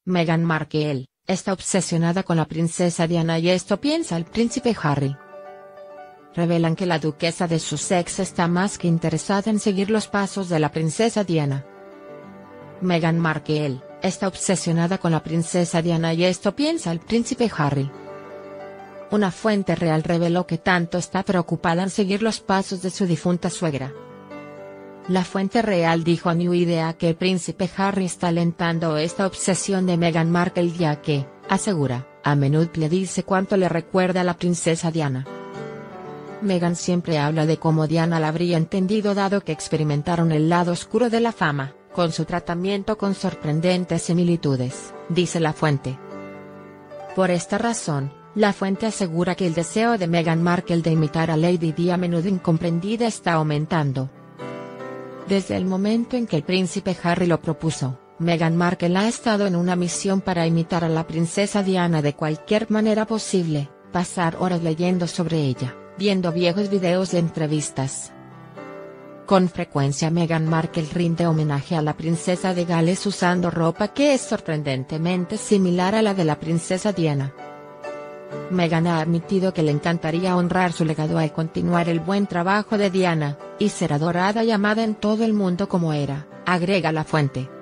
Meghan Markle está obsesionada con la princesa Diana y esto piensa el príncipe Harry. Revelan que la duquesa de Sussex está más que interesada en seguir los pasos de la princesa Diana. Meghan Markle está obsesionada con la princesa Diana y esto piensa el príncipe Harry. Una fuente real reveló que tanto está preocupada en seguir los pasos de su difunta suegra. La fuente real dijo a New Idea que el príncipe Harry está alentando esta obsesión de Meghan Markle ya que, asegura, a menudo le dice cuánto le recuerda a la princesa Diana. Meghan siempre habla de cómo Diana la habría entendido dado que experimentaron el lado oscuro de la fama, con su tratamiento con sorprendentes similitudes, dice la fuente. Por esta razón, la fuente asegura que el deseo de Meghan Markle de imitar a Lady Di a menudo incomprendida está aumentando. Desde el momento en que el príncipe Harry lo propuso, Meghan Markle ha estado en una misión para imitar a la princesa Diana de cualquier manera posible, pasar horas leyendo sobre ella, viendo viejos videos de entrevistas. Con frecuencia Meghan Markle rinde homenaje a la princesa de Gales usando ropa que es sorprendentemente similar a la de la princesa Diana. Meghan ha admitido que le encantaría honrar su legado al continuar el buen trabajo de Diana, y ser adorada y amada en todo el mundo como era, agrega la fuente.